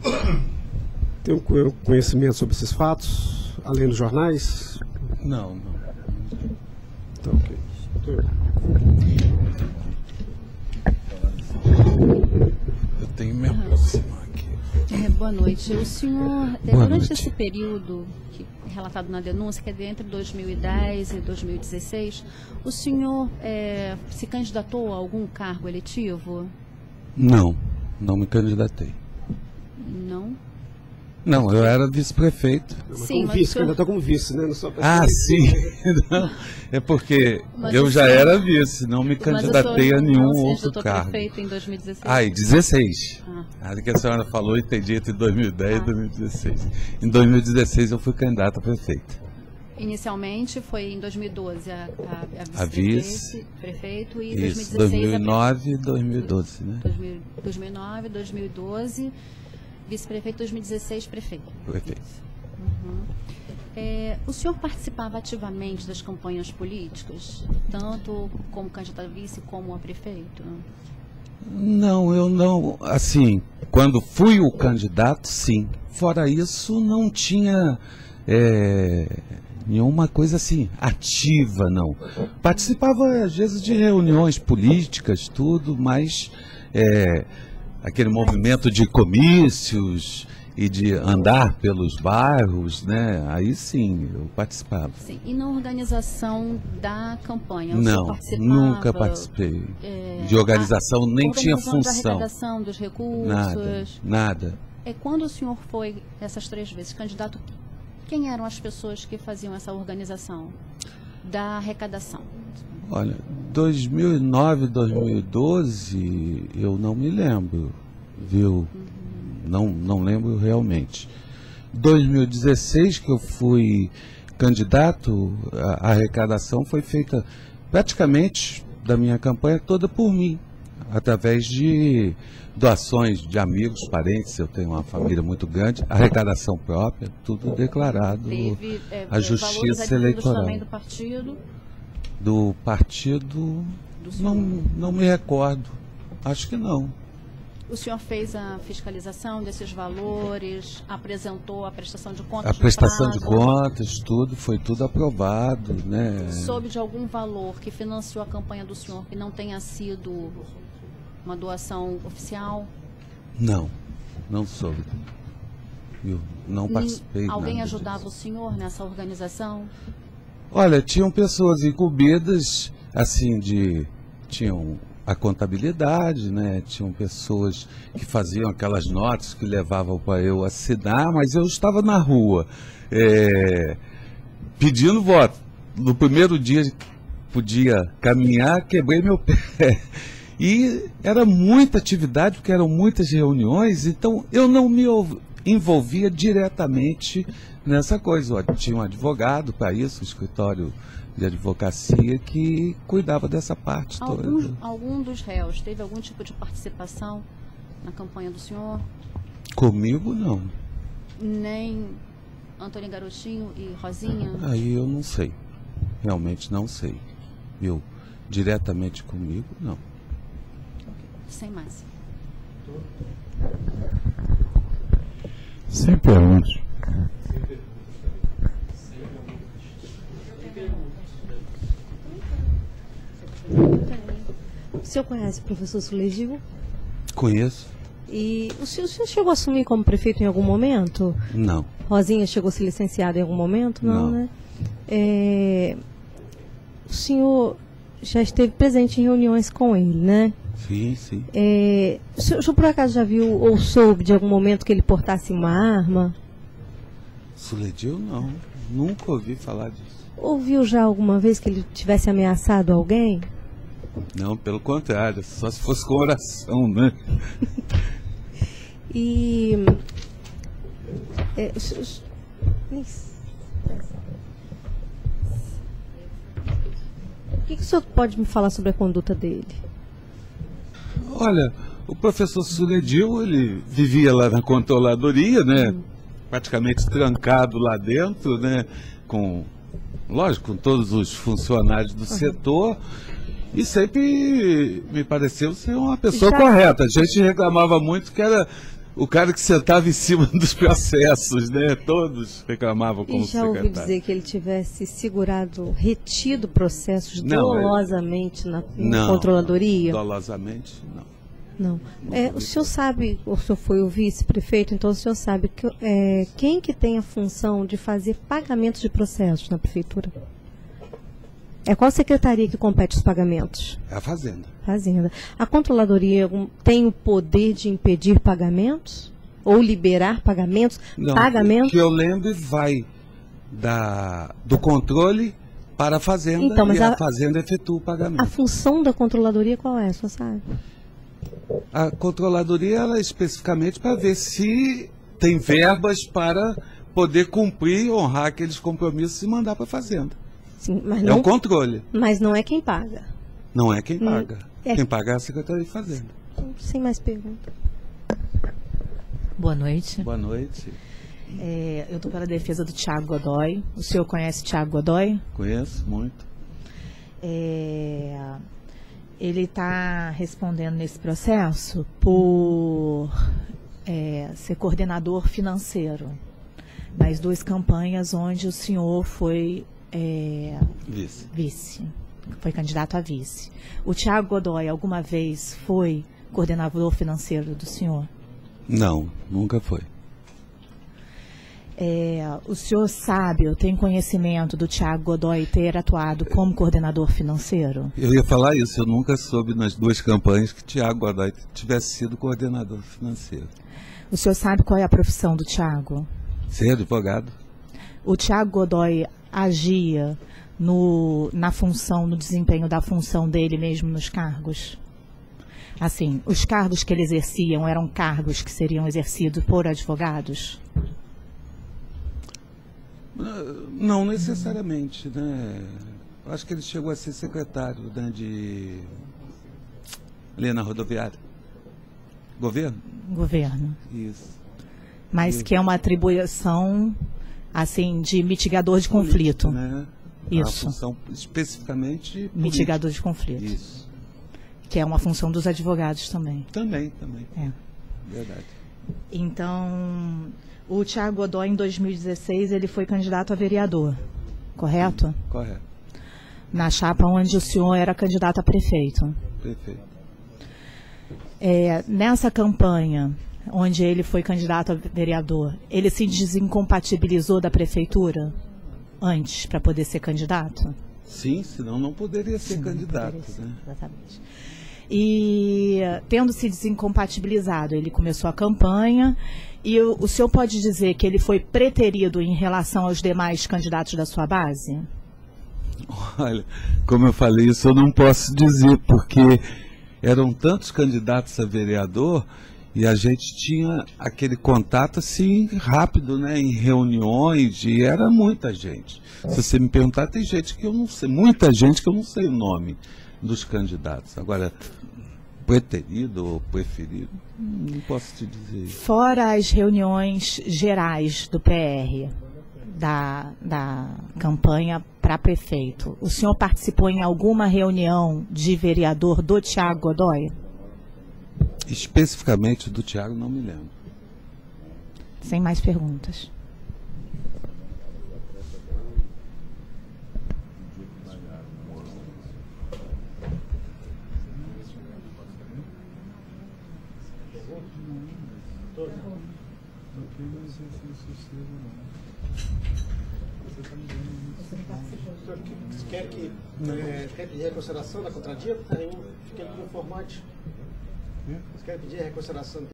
Tem um conhecimento sobre esses fatos, além dos jornais? Não. Então, ok. Eu tenho que me aproximar aqui. Boa noite. O senhor, durante esse período que é relatado na denúncia, que é entre 2010 e 2016, o senhor se candidatou a algum cargo eletivo? Não me candidatei. Não? Não, eu era vice-prefeito. Sim, como vice, candidatou como vice, né? Sim. Não, é porque eu já era vice, não me candidatei a nenhum outro cargo. Prefeito em 2016? Em 16. A que a senhora falou, entendi, entre 2010 e 2016. Em 2016 eu fui candidato a prefeito. Inicialmente foi em 2012 a vice-prefeito e em 2016 2009 e 2012, né? 2009, 2012, vice-prefeito, 2016 prefeito. Prefeito. O senhor participava ativamente das campanhas políticas, tanto como candidato a vice como a prefeito? Não, eu não. Assim, quando fui o candidato, sim. Fora isso, não tinha nenhuma coisa assim ativa, não. Participava às vezes de reuniões políticas, tudo, mas aquele movimento de comícios e de andar pelos bairros, né? Aí sim, eu participava. Sim. E na organização da campanha? Não, nunca participei de organização, nem tinha função. De arrecadação dos recursos? Nada. Quando o senhor foi essas 3 vezes candidato, quem eram as pessoas que faziam essa organização da arrecadação? Olha, 2009, 2012, eu não me lembro, viu? Não lembro realmente. 2016, que eu fui candidato, a arrecadação foi feita praticamente da minha campanha toda por mim, através de doações de amigos, parentes. Eu tenho uma família muito grande, arrecadação própria, tudo declarado à Justiça Eleitoral. Também do partido? Do partido, não me recordo, acho que não. O senhor fez a fiscalização desses valores, apresentou a prestação de contas? A prestação de contas, foi tudo aprovado, né? Soube de algum valor que financiou a campanha do senhor que não tenha sido uma doação oficial? Não soube. Eu não participei. Alguém ajudava o senhor nessa organização? Olha, tinham pessoas incumbidas, assim, tinham a contabilidade, né? Tinham pessoas que faziam aquelas notas que levavam para eu assinar, mas eu estava na rua pedindo voto. No primeiro dia que podia caminhar, quebrei meu pé. E era muita atividade, porque eram muitas reuniões, então eu não me envolvia diretamente nessa coisa. Ó, tinha um advogado para isso, um escritório de advocacia que cuidava dessa parte toda. Algum dos réus teve algum tipo de participação na campanha do senhor? Comigo, não. Nem Antônio Garotinho e Rosinha? Aí eu não sei. Realmente não sei. Eu, diretamente comigo, não. Sem mais. Sem perguntas. O senhor conhece o professor Sulegil? Conheço. E o senhor chegou a assumir como prefeito em algum momento? Não. Rosinha chegou a ser licenciada em algum momento? Não, né? O senhor já esteve presente em reuniões com ele, né? Sim, sim. O senhor por acaso já viu ou soube de algum momento que ele portasse uma arma? Suledil, não. Nunca ouvi falar disso. Ouviu já alguma vez que ele tivesse ameaçado alguém? Não, pelo contrário, só se fosse com oração, né? E... o que o senhor pode me falar sobre a conduta dele? Olha, o professor Suledil, ele vivia lá na controladoria, né? Praticamente trancado lá dentro, né? Lógico, com todos os funcionários do setor. E sempre me pareceu ser uma pessoa correta. A gente reclamava muito que era o cara que sentava em cima dos processos, né? Todos reclamavam como E já secretário. ouviu dizer que ele tivesse segurado, retido processos dolosamente na controladoria? Dolosamente, não. Não. O senhor sabe, o senhor foi o vice-prefeito, então o senhor sabe que, quem que tem a função de fazer pagamentos de processos na prefeitura? Qual secretaria que compete os pagamentos? É a Fazenda. Fazenda. A controladoria tem o poder de impedir pagamentos? Ou liberar pagamentos? Não, pagamentos? O que eu lembro vai do controle para a Fazenda, então, mas a Fazenda efetua o pagamento. A função da controladoria qual é, o senhor sabe? A controladoria ela é especificamente para ver se tem verbas para poder cumprir, honrar aqueles compromissos e mandar para a Fazenda. Sim, mas é o controle. Mas não é quem paga. Não é quem paga. Quem paga é a Secretaria de Fazenda. Sem mais perguntas. Boa noite. Boa noite. Eu estou para a defesa do Thiago Godoy. O senhor conhece o Thiago Godoy? Conheço, muito. Ele está respondendo nesse processo por ser coordenador financeiro nas 2 campanhas onde o senhor foi vice. Foi candidato a vice. O Thiago Godoy alguma vez foi coordenador financeiro do senhor? Não, nunca foi. O senhor sabe, ou tem conhecimento do Thiago Godoy ter atuado como coordenador financeiro? Eu ia falar isso, eu nunca soube nas 2 campanhas que Thiago Godoy tivesse sido coordenador financeiro. O senhor sabe qual é a profissão do Thiago? Ser advogado. O Thiago Godoy agia no desempenho da função dele mesmo nos cargos? Assim, os cargos que ele exerciam eram cargos que seriam exercidos por advogados? Não necessariamente, né? Acho que ele chegou a ser secretário, né, ali na rodoviária. Governo? Governo. Isso. Mas que é uma atribuição, assim, de mitigador de conflito. Né? Isso. A função especificamente mitigador de conflito. Isso. Que é uma função dos advogados também. Também. Verdade. Então, o Thiago Godoy, em 2016, ele foi candidato a vereador, correto? Correto. Na chapa onde o senhor era candidato a prefeito. Perfeito. Nessa campanha, onde ele foi candidato a vereador, ele se desincompatibilizou da prefeitura antes para poder ser candidato? Sim, senão não poderia ser candidato. Né? Exatamente. E tendo se desincompatibilizado, ele começou a campanha e o senhor pode dizer que ele foi preterido em relação aos demais candidatos da sua base? Olha, como eu falei, isso eu não posso dizer, porque eram tantos candidatos a vereador e a gente tinha aquele contato assim rápido, né, em reuniões, e era muita gente. Se você me perguntar, tem gente que eu não sei, muita gente que eu não sei o nome dos candidatos. Agora, preterido ou preferido, não posso te dizer. Fora as reuniões gerais do PR, da campanha para prefeito, o senhor participou em alguma reunião de vereador do Thiago Godoy? Especificamente do Thiago, não me lembro. Sem mais perguntas. Você quer que pedir reconsideração da contradia? Fiquei no formato. Você quer pedir reconsideração?